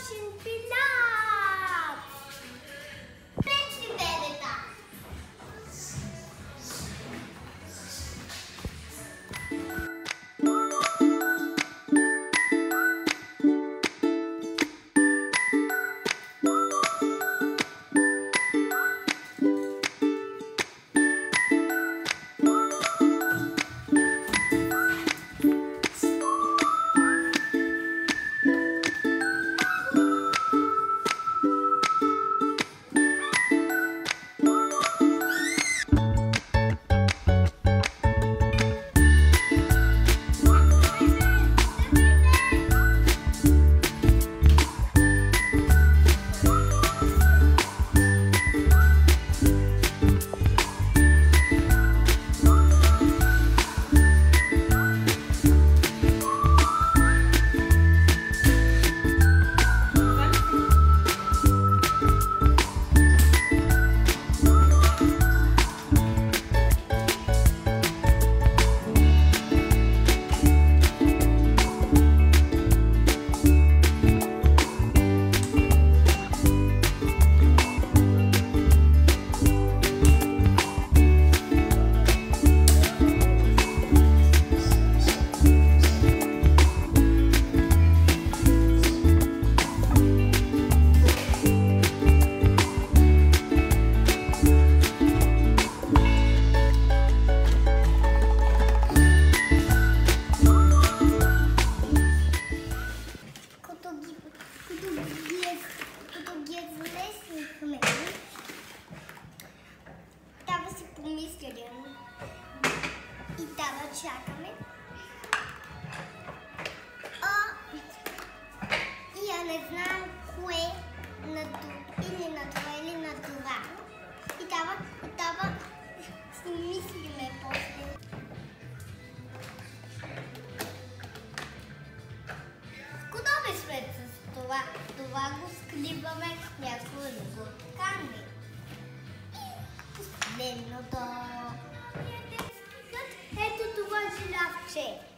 Машин пилат! Пречи, бебета! И трябва чакаме. И я не знам кое или на това, или на това. И трябва си мислиме после. Готови сме с това. Това го скливаме, някой да го ткане. И последното. Ето това жирафче.